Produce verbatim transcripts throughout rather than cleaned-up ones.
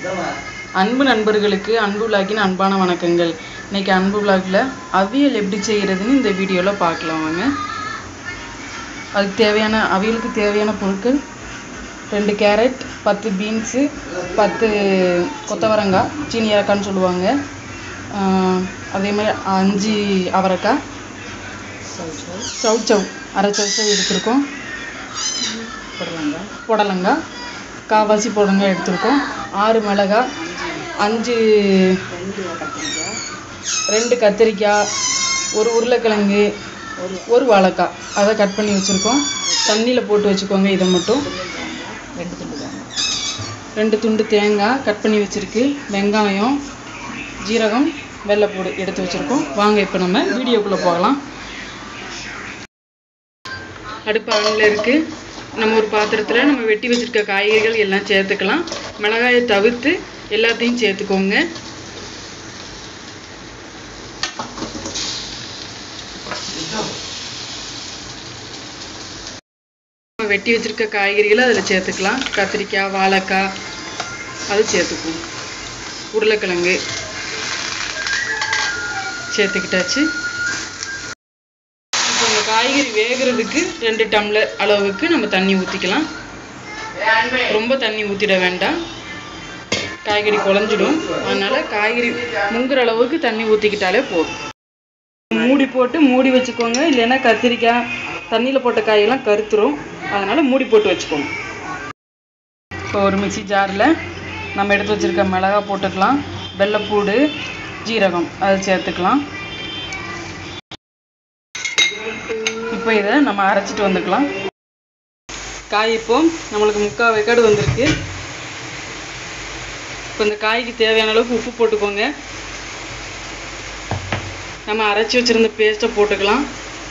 அன்பு நண்பர்களுக்கு அன்பு விளாக்கின் அன்பான வணக்கங்கள். இன்னைக்கு அன்பு விளாக்கில் அவியல் எப்படி செய்கிறதுன்னு இந்த வீடியோவில் பார்க்கலாம் வாங்க. அதுக்கு தேவையான அவியலுக்கு தேவையான பொருட்கள் ரெண்டு கேரட், பத்து பீன்ஸு, பத்து கொத்தவரங்காய், சீனி அவரைக்கான்னு சொல்லுவாங்க. அதே மாதிரி அஞ்சு அவரைக்காய், சவு சவு அரை சவு எடுத்துருக்கோம். புடலங்காய் புடலங்காய் காவாசி புடலங்காய் எடுத்துருக்கோம். ஆறு மிளகாய், அஞ்சு ரெண்டு கத்திரிக்காய், ஒரு உருளைக்கிழங்கு, ஒரு வாழைக்காய் அதை கட் பண்ணி வச்சுருக்கோம். தண்ணியில் போட்டு வச்சுக்கோங்க. இதை மட்டும் ரெண்டு துண்டு ரெண்டு துண்டு தேங்காய் கட் பண்ணி வச்சுருக்கு. வெங்காயம், ஜீரகம், வெள்ளைப்பூடு எடுத்து வச்சுருக்கோம். வாங்க இப்போ நம்ம வீடியோக்குள்ளே போகலாம். அடுப்பு அவனில் இருக்குது. நம்ம ஒரு பாத்திரத்தில் நம்ம வெட்டி வச்சுருக்க காய்கறிகள் எல்லாம் சேர்த்துக்கலாம். மிளகாயை தவிர்த்து எல்லாத்தையும் சேர்த்துக்கோங்க. நம்ம வெட்டி வச்சுருக்க காய்கறிகளை அதில் சேர்த்துக்கலாம். கத்திரிக்காய், வாழைக்காய் அது சேர்த்துக்குவோம். உருளைக்கிழங்கு சேர்த்துக்கிட்டாச்சு. இப்போ இந்த காய்கறி வேகிறதுக்கு ரெண்டு டம்ளர் அளவுக்கு நம்ம தண்ணி ஊற்றிக்கலாம். ரொம்ப தண்ணி ஊற்றிட வேண்டாம், காய்கறி குழஞ்சிடும். அதனால் காய்கறி முங்குற அளவுக்கு தண்ணி ஊற்றிக்கிட்டாலே போதும். மூடி போட்டு மூடி வச்சுக்கோங்க. இல்லைன்னா கத்திரிக்காய் தண்ணியில் போட்ட காயெல்லாம் கருத்துரும். அதனால் மூடி போட்டு வச்சுக்கோங்க. இப்போ ஒரு மிக்சி ஜாரில் நம்ம எடுத்து வச்சுருக்க மிளகாய் போட்டுக்கலாம். வெள்ளைப்பூடு, ஜீரகம் அதை சேர்த்துக்கலாம். இப்போ இதை நம்ம அரைச்சிட்டு வந்துக்கலாம். காய் இப்போ நம்மளுக்கு முக்கால் வேக்காடு வந்திருக்கு. இப்போ இந்த காய்க்கு தேவையான அளவுக்கு உப்பு போட்டுக்கோங்க. நம்ம அரைச்சி வச்சுருந்த பேஸ்ட்டை போட்டுக்கலாம்.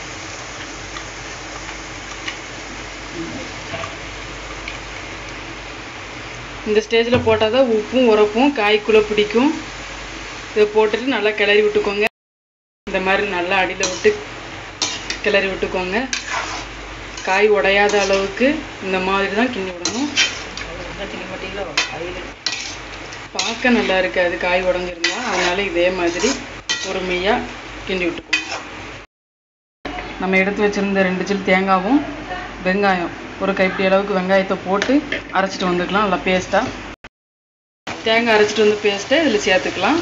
இந்த ஸ்டேஜில் போட்டால் தான் உப்பும் உரப்பும் காய்க்குள்ளே பிடிக்கும். இதை போட்டுட்டு நல்லா கிளறி விட்டுக்கோங்க. இந்த மாதிரி நல்லா அடியில் விட்டு கிளறி விட்டுக்கோங்க. காய் உடையாத அளவுக்கு இந்த மாதிரி தான் கிண்டி விடணும். பார்க்க நல்லா இருக்காது காய் உடஞ்சிருந்தா. அதனால இதே மாதிரி பொறுமையாக கிண்டி விட்டுக்கோங்க. நம்ம எடுத்து வச்சுருந்த ரெண்டு சில்லு தேங்காயும் வெங்காயம் ஒரு கைப்பிடி அளவுக்கு வெங்காயத்தை போட்டு அரைச்சிட்டு வந்துக்கலாம். நல்லா பேஸ்ட்டாக தேங்காய் அரைச்சிட்டு வந்து பேஸ்ட்டை இதில் சேர்த்துக்கலாம்.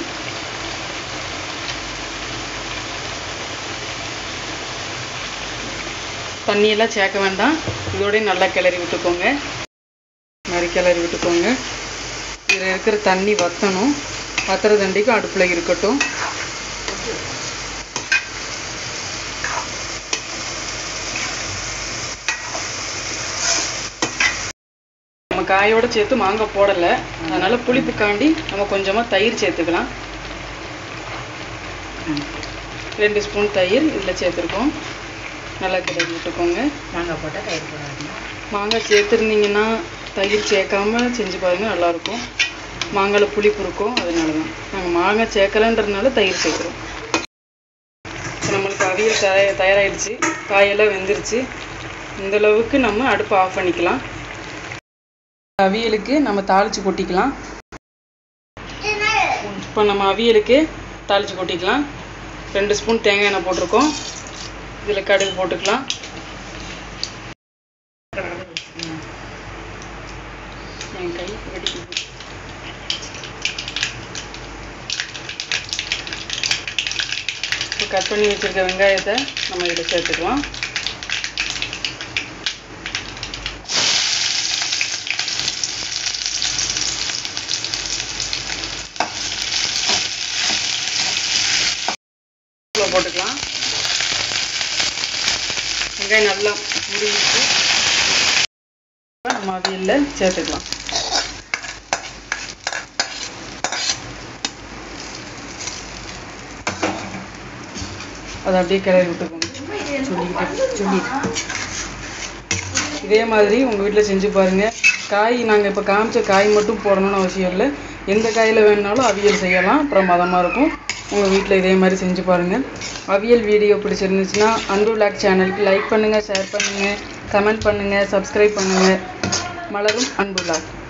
தண்ணியெல்லாம் சேர்க்க வேண்டாம். இதோடய நல்லா கிளறி விட்டுக்கோங்க. மாதிரி கிளறி விட்டுக்கோங்க. இதில் இருக்கிற தண்ணி வற்றணும். வத்துற தண்டிக்கும் அடுப்பில் இருக்கட்டும். நம்ம காயோடு சேர்த்து மாங்காய் போடலை. அதனால் புளிப்புக்காண்டி நம்ம கொஞ்சமாக தயிர் சேர்த்துக்கலாம். ரெண்டு ஸ்பூன் தயிர் இதில் சேர்த்துருக்கோம். நல்லா கிளறி விட்டுக்கோங்க. மாங்காய் போட்டால் தயிர் போடாதீங்க. மாங்காய் சேர்த்துருந்தீங்கன்னா தயிர் சேர்க்காம செஞ்சு பாருங்கள், நல்லாயிருக்கும். மாங்காயில் புளிப்பு இருக்கும். அதனால தான் நாங்கள் மாங்காய் சேர்க்கலன்றதுனால தயிர் சேர்க்குறோம். இப்போ நம்மளுக்கு அவியல் தய தயாராகிடுச்சு. காயெல்லாம் வெந்துருச்சு. இந்தளவுக்கு நம்ம அடுப்பை ஆஃப் பண்ணிக்கலாம். அவியலுக்கு நம்ம தாளித்து கொட்டிக்கலாம். இப்போ நம்ம அவியலுக்கு தாளித்து கொட்டிக்கலாம். ரெண்டு ஸ்பூன் தேங்காய் எண்ணெய் போட்டிருக்கோம். இதில் கடுகு போட்டுக்கலாம். என் கை வெடிக்குது. இப்போ கட் பண்ணி வச்சுருக்க வெங்காயத்தை நம்ம இதில் சேர்த்துக்கலாம். போட்டுக்கலாம். வெங்காயம் நல்லா முடிஞ்சிச்சு. நம்ம அவியலில் சேர்த்துக்கலாம். அதை அப்படியே கிளறி விட்டுக்கோங்க. சொல்லிக்கிட்டு சொல்லிட்டு இதே மாதிரி உங்கள் வீட்டில் செஞ்சு பாருங்கள். காய் நாங்கள் இப்போ காமிச்ச காய் மட்டும் போடணும்னு அவசியம் இல்லை. எந்த காயில் வேணுனாலும் அவியல் செய்யலாம். அப்புறம் மதமாக இருக்கும். உங்கள் வீட்டில் இதே மாதிரி செஞ்சு பாருங்கள். அவியல் வீடியோ பிடிச்சிருந்துச்சுன்னா அன்பு விளாக் சேனலுக்கு லைக் பண்ணுங்கள், ஷேர் பண்ணுங்கள், கமெண்ட் பண்ணுங்கள், சப்ஸ்கிரைப் பண்ணுங்கள். மலரும் அன்பு விளாக்.